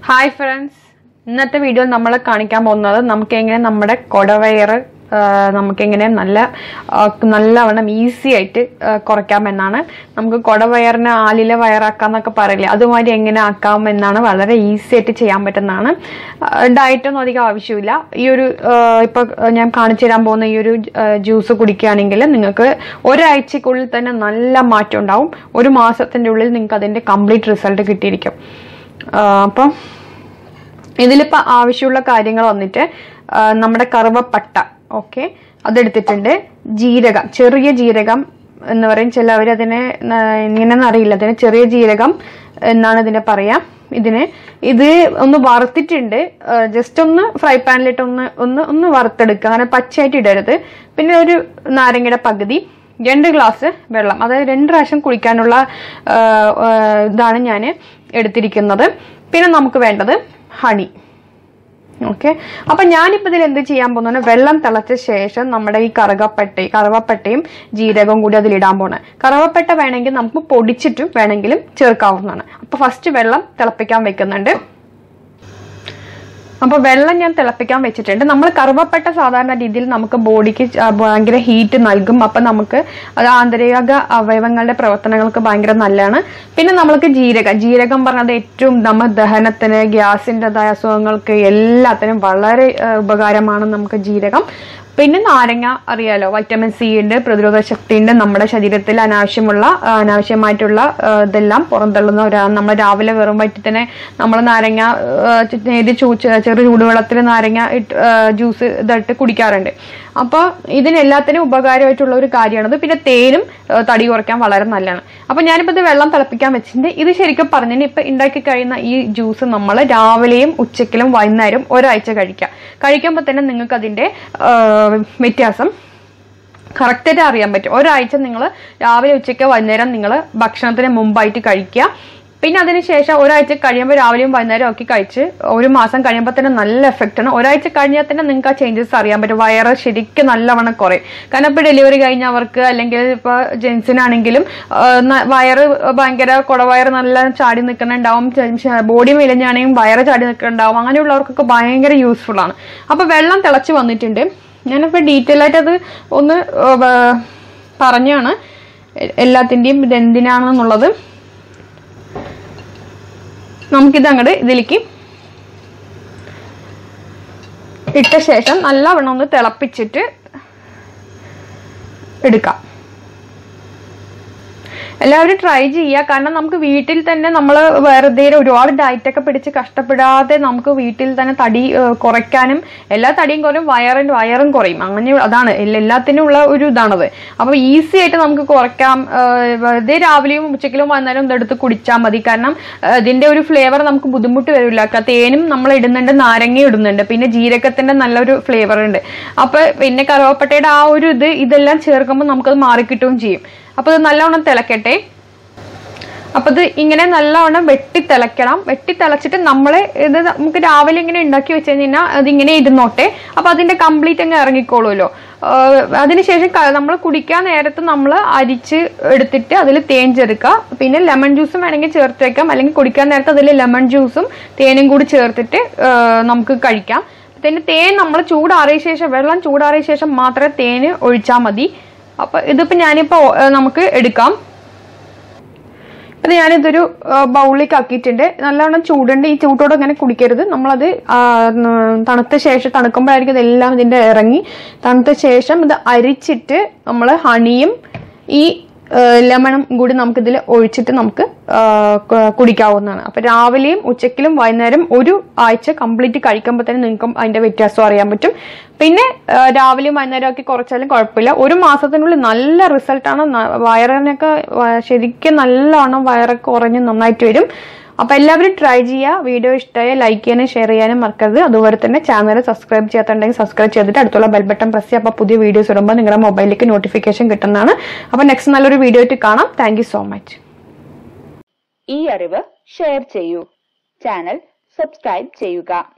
Hi friends, ഇന്നത്തെ വീഡിയോയിൽ നമ്മൾ കാണിക്കാൻ പോകുന്നത് നമുക്കെങ്ങനെ നമ്മുടെ കൊടവയർ നമുക്കെങ്ങനെ നല്ലവണ്ണം ഈസി ആയിട്ട് കുറയ്ക്കാമെന്നാണ്. നമുക്ക് കൊടവയറിനെ ആലിലെ വയറാക്കാന്നൊക്കെ പറയില്ലേ, അതുമാതിരി എങ്ങനെ ആക്കാമെന്നാണ്. വളരെ ഈസി ആയിട്ട് ചെയ്യാൻ പറ്റുന്നതാണ്. ഡയറ്റൊന്നും അധികം ആവശ്യമില്ല. ഈ ഒരു ഇപ്പൊ ഞാൻ കാണിച്ചു തരാൻ പോകുന്ന ഈ ഒരു ജ്യൂസ് കുടിക്കുകയാണെങ്കിൽ നിങ്ങൾക്ക് ഒരാഴ്ചക്കുള്ളിൽ തന്നെ നല്ല മാറ്റം ഉണ്ടാവും. ഒരു മാസത്തിന്റെ ഉള്ളിൽ നിങ്ങൾക്ക് അതിന്റെ കംപ്ലീറ്റ് റിസൾട്ട് കിട്ടിയിരിക്കും. അപ്പം ഇതിലിപ്പോൾ ആവശ്യമുള്ള കാര്യങ്ങൾ വന്നിട്ട് നമ്മുടെ കറുവപ്പട്ട, ഓക്കെ, അതെടുത്തിട്ടുണ്ട്. ജീരകം, ചെറിയ ജീരകം എന്ന് പറയും ചിലവർ, അതിനെ ഇങ്ങനെയൊന്നും അറിയില്ല, അതിന് ചെറിയ ജീരകം എന്നാണ് ഇതിനെ പറയാം. ഇത് ഒന്ന് വറുത്തിട്ടുണ്ട്. ജസ്റ്റ് ഒന്ന് ഫ്രൈ പാനിലിട്ട് ഒന്ന് വറുത്തെടുക്കുക, അങ്ങനെ പച്ചയായിട്ട് ഇടരുത്. പിന്നെ ഒരു നാരങ്ങയുടെ പകുതി, 2 ഗ്ലാസ് വെള്ളം, അതായത് 2 പ്രാവശ്യം കുടിക്കാനുള്ള ഇതാണ് ഞാൻ എടുത്തിരിക്കുന്നത്. പിന്നെ നമുക്ക് വേണ്ടത് ഹണി. ഓക്കെ, അപ്പൊ ഞാനിപ്പോ ഇതിൽ എന്ത് ചെയ്യാൻ പോകുന്ന, വെള്ളം തിളച്ച ശേഷം നമ്മുടെ ഈ കറുവപ്പട്ടയും ജീരകവും കൂടി അതിലിടാൻ പോണേ. കറുവപ്പട്ട വേണമെങ്കിൽ നമുക്ക് പൊടിച്ചിട്ടും വേണമെങ്കിലും ചേർക്കാവുന്നതാണ്. അപ്പൊ ഫസ്റ്റ് വെള്ളം തിളപ്പിക്കാൻ വെക്കുന്നുണ്ട്. അപ്പൊ വെള്ളം ഞാൻ തിളപ്പിക്കാൻ വെച്ചിട്ടുണ്ട്. നമ്മൾ കറുവപ്പട്ട സാധാരണ രീതിയിൽ നമുക്ക് ബോഡിക്ക് ഭയങ്കര ഹീറ്റ് നൽകും. അപ്പൊ നമുക്ക് അത് ആന്തരിക അവയവങ്ങളുടെ പ്രവർത്തനങ്ങൾക്ക് ഭയങ്കര നല്ലതാണ്. പിന്നെ നമ്മൾക്ക് ജീരകം പറഞ്ഞത് ഏറ്റവും നമ്മൾ ദഹനത്തിന്, ഗ്യാസിൻ്റെതായ അസുഖങ്ങൾക്ക് എല്ലാത്തിനും വളരെ ഉപകാരമാണ് നമുക്ക് ജീരകം. പിന്നെ നാരങ്ങ, അറിയാലോ, വൈറ്റമിൻ സി ഉണ്ട്, പ്രതിരോധ ശക്തി ഉണ്ട്. നമ്മുടെ ശരീരത്തിൽ അനാവശ്യമായിട്ടുള്ള ഇതെല്ലാം പുറന്തള്ളുന്ന നമ്മൾ രാവിലെ വെറും വയറ്റിൽ തന്നെ നമ്മൾ നാരങ്ങ ചെറു ചൂടുവെള്ളത്തിൽ നാരങ്ങ ജ്യൂസ് ഇതായിട്ട് കുടിക്കാറുണ്ട്. അപ്പൊ ഇതിനെല്ലാത്തിനും ഉപകാരമായിട്ടുള്ള ഒരു കാര്യമാണത്. പിന്നെ തേനും തടി കുറയ്ക്കാൻ വളരെ നല്ലതാണ്. അപ്പൊ ഞാനിപ്പോ ഇത് വെള്ളം തിളപ്പിക്കാൻ വെച്ചിട്ടുണ്ട്. ഇത് ശരിക്കും പറഞ്ഞാൽ ഇപ്പൊ ഉണ്ടാക്കി കഴിയുന്ന ഈ ജ്യൂസ് നമ്മൾ രാവിലെയും ഉച്ചക്കിലും വൈകുന്നേരം ഒരാഴ്ച കഴിക്കുമ്പോൾ തന്നെ നിങ്ങൾക്ക് അതിന്റെ വ്യത്യാസം കറക്റ്റായിട്ട് അറിയാൻ പറ്റും. ഒരാഴ്ച നിങ്ങൾ രാവിലെ ഉച്ചയ്ക്ക് വൈകുന്നേരം നിങ്ങൾ ഭക്ഷണത്തിന് മുമ്പായിട്ട് കഴിക്കുക. പിന്നെ അതിനുശേഷം ഒരാഴ്ച കഴിയുമ്പോൾ രാവിലെയും വൈകുന്നേരം ഒക്കെ കഴിച്ച് ഒരു മാസം കഴിയുമ്പോൾ തന്നെ നല്ല എഫക്റ്റ് ആണ്. ഒരാഴ്ച കഴിഞ്ഞാൽ തന്നെ നിങ്ങൾക്ക് ആ ചേഞ്ചസ് അറിയാൻ പറ്റും. വയറ് ശരിക്കും നല്ലവണ്ണം കുറയും. കാരണം ഇപ്പോൾ ഡെലിവറി കഴിഞ്ഞവർക്ക് അല്ലെങ്കിൽ ഇപ്പോൾ ജെൻസിനാണെങ്കിലും വയറ് ഭയങ്കര കുടവയറ് നല്ല ചാടി നിൽക്കുന്നുണ്ടാവും. ബോഡി മെലിഞ്ഞാണെങ്കിലും വയറ് ചാടി നിൽക്കുന്നുണ്ടാവും. അങ്ങനെയുള്ളവർക്കൊക്കെ ഭയങ്കര യൂസ്ഫുൾ ആണ്. അപ്പോൾ വെള്ളം തിളച്ച് വന്നിട്ടുണ്ട്. ഞാനിപ്പോൾ ഡീറ്റെയിൽ ആയിട്ട് അത് ഒന്ന് പറഞ്ഞാണ് എല്ലാത്തിൻ്റെയും ഇതെന്തിനാണെന്നുള്ളത്. നമുക്കിത് അങ്ങോട്ട് ഇതിലേക്ക് ഇട്ട ശേഷം നല്ലവണ്ണം ഒന്ന് തിളപ്പിച്ചിട്ട് എടുക്കാം. എല്ലാവരും ട്രൈ ചെയ്യുക. കാരണം നമുക്ക് വീട്ടിൽ തന്നെ നമ്മൾ വെറുതെ ഒരുപാട് ഡയറ്റൊക്കെ പിടിച്ച് കഷ്ടപ്പെടാതെ നമുക്ക് വീട്ടിൽ തന്നെ തടി കുറയ്ക്കാനും, എല്ലാ തടിയും കുറയും, വയറും കുറയും. അങ്ങനെ അതാണ് എല്ലാത്തിനും ഉള്ള ഒരു ഇതാണത്. അപ്പൊ ഈസി ആയിട്ട് നമുക്ക് കുറയ്ക്കാം. വെറുതെ രാവിലെയും ഉച്ചക്കിലും വൈകുന്നേരം ഇതെടുത്ത് കുടിച്ചാൽ മതി. കാരണം ഇതിന്റെ ഒരു ഫ്ലേവർ നമുക്ക് ബുദ്ധിമുട്ട് വരില്ല. തേനും നമ്മൾ ഇടുന്നുണ്ട്, നാരങ്ങയും ഇടുന്നുണ്ട്, പിന്നെ ജീരകത്തിന്റെ നല്ലൊരു ഫ്ലേവർ ഉണ്ട്. അപ്പൊ പിന്നെ കറുവപ്പട്ടയുടെ ആ ഒരു ഇതെല്ലാം ചേർക്കുമ്പോൾ നമുക്കത് മാറിക്കിട്ടുകയും ചെയ്യും. അപ്പൊ ഇത് നല്ലവണ്ണം തിളക്കട്ടെ. അപ്പൊ ഇത് ഇങ്ങനെ നല്ലവണ്ണം വെട്ടിത്തിളക്കണം. വെട്ടിത്തിളച്ചിട്ട് ഇത് നമുക്ക് രാവിലെ ഇങ്ങനെ ഉണ്ടാക്കി വെച്ച് കഴിഞ്ഞാൽ അതിങ്ങനെ ഇരുന്നോട്ടെ. അപ്പൊ അതിന്റെ കംപ്ലീറ്റ് അങ്ങ് ഇറങ്ങിക്കോളൂല്ലോ. അതിനുശേഷം നമ്മൾ കുടിക്കാൻ നേരത്ത് നമ്മൾ അരിച്ച് എടുത്തിട്ട് അതിൽ തേൻ ചേർക്കുക. പിന്നെ ലെമൺ ജ്യൂസും വേണമെങ്കിൽ ചേർത്തേക്കാം. അല്ലെങ്കിൽ കുടിക്കാൻ നേരത്ത് അതിൽ ലെമൺ ജ്യൂസും തേനും കൂടി ചേർത്തിട്ട് നമുക്ക് കഴിക്കാം. പിന്നെ തേൻ നമ്മൾ ചൂടാറിയ ശേഷം, വെള്ളം ചൂടാറിയ ശേഷം മാത്രമേ തേന് ഒഴിച്ചാൽ മതി. അപ്പൊ ഇതിപ്പോ ഞാനിപ്പോ നമുക്ക് എടുക്കാം. ഇത് ഞാനിതൊരു ബൗളിലേക്ക് ആക്കിയിട്ടുണ്ട്. നല്ലവണ്ണം ചൂടുണ്ട്. ഈ ചൂട്ടോടെ ഇങ്ങനെ കുടിക്കരുത്. നമ്മളത് തണുത്ത ശേഷം, തണുക്കുമ്പോഴായിരിക്കും ഇതെല്ലാം ഇതിന്റെ ഇറങ്ങി. തണുത്ത ശേഷം ഇത് അരിച്ചിട്ട് നമ്മൾ ഹണിയും ഈ ലെമണും കൂടി നമുക്കിതിൽ ഒഴിച്ചിട്ട് നമുക്ക് കുടിക്കാവുന്നതാണ്. അപ്പൊ രാവിലെയും ഉച്ചക്കിലും വൈകുന്നേരം ഒരു ആഴ്ച കംപ്ലീറ്റ് കഴിക്കുമ്പോൾ തന്നെ നിങ്ങൾക്കും അതിന്റെ വ്യത്യാസം അറിയാൻ പറ്റും. പിന്നെ രാവിലെയും വൈകുന്നേരം ഒക്കെ കുറച്ചാലും കുഴപ്പമില്ല. ഒരു മാസത്തിനുള്ളിൽ നല്ല റിസൾട്ടാണ്. വയറിനൊക്കെ ശരിക്കും നല്ലവണ്ണം വയറൊക്കെ കുറഞ്ഞ് നന്നായിട്ട് വരും. അപ്പൊ എല്ലാവരും ട്രൈ ചെയ്യുക. വീഡിയോ ഇഷ്ടമായ ലൈക്ക് ചെയ്യാനും ഷെയർ ചെയ്യാനും മറക്കരുത്. അതുപോലെ തന്നെ ചാനൽ സബ്സ്ക്രൈബ് ചെയ്യാത്തുണ്ടെങ്കിൽ സബ്സ്ക്രൈബ് ചെയ്തിട്ട് അടുത്തുള്ള ബെൽ ബട്ടൺ പ്രസ് ചെയ്യുക. അപ്പൊ പുതിയ വീഡിയോസ് ഇടുമ്പോൾ നിങ്ങളുടെ മൊബൈലിലേക്ക് നോട്ടിഫിക്കേഷൻ കിട്ടുന്നതാണ്. അപ്പൊ നെക്സ്റ്റ് നല്ലൊരു വീഡിയോ ആയിട്ട് കാണാം. Thank you so much. ഈ അറിവ് ഷെയർ ചെയ്യൂ. ചാനൽ സബ്സ്ക്രൈബ് ചെയ്യുക.